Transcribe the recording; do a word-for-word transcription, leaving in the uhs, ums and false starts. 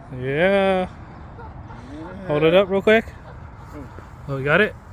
Yeah. Hold it up real quick. Oh, you got it?